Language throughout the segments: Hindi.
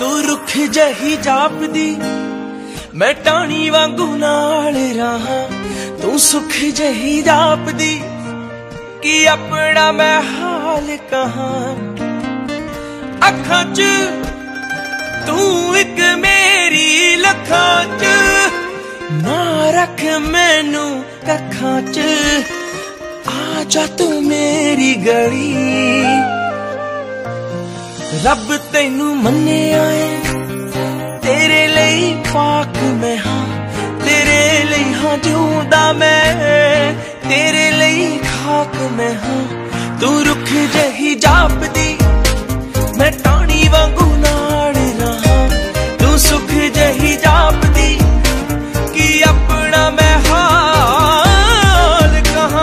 तू रुख जही जापदी मैं टाणी वांगू नाल रहा। तू सुख जही जापदी कि अपना मैं हाल कहा। अखां च तू एक मेरी लखां च ना रख मैनू कखां च। आजा तू मेरी गली रब तैनू मन्ने आए तेरे लिए पाक मैं हाँ। तेरे लिए हाँ जिउंदा मैं तेरे लिए खाक मैं हाँ। तू रुख जही जापदी मैं टाणी वांगू नाल रहा। तू सुख जही जापदी कि अपना मैं हाल कहा।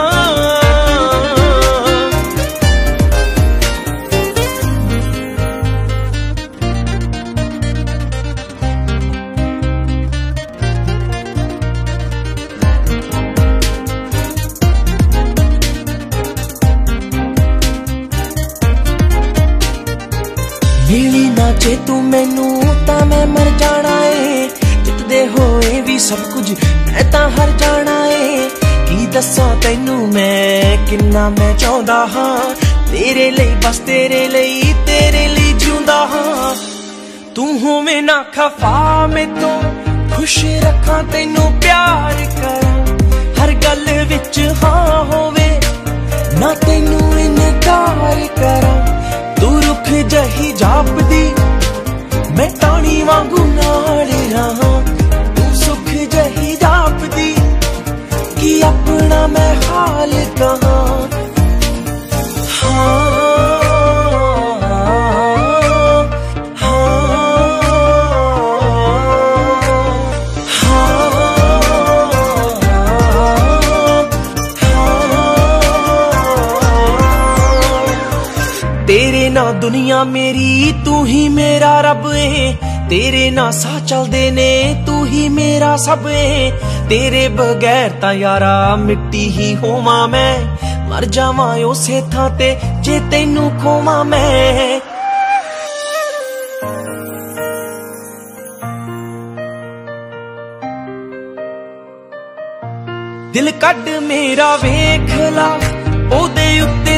मिली ना जे तू मैनू तां मैं मर जाना है। जितदे होए भी सब कुछ मैं तां हर जाना है। की दस्सां तैनू मैं किन्ना मैं चाहुंदा हां। तेरे लिए बस तेरे लिए जिउंदा हां। तू होवे ना खफा मैं तो खुश रखां तैनू प्यार करां। हर गल विच हाँ होवे ना तैनू इनकार करां। तू रुख जही जापदी मैं टाणी वांगू नाल रहा। तू सुख जही जापदी कि अपना मैं हाल कहा। तेरे ना दुनिया मेरी तू ही मेरा रब है। तेरे ना सा चलदे ने तू ही मेरा सब है। तेरे बगैर ता यारा मिट्टी ही होवां मैं। मर जावां उसे थां ते जे तैनू खोवां मैं। दिल कड मेरा वेख ला ओदे उत्ते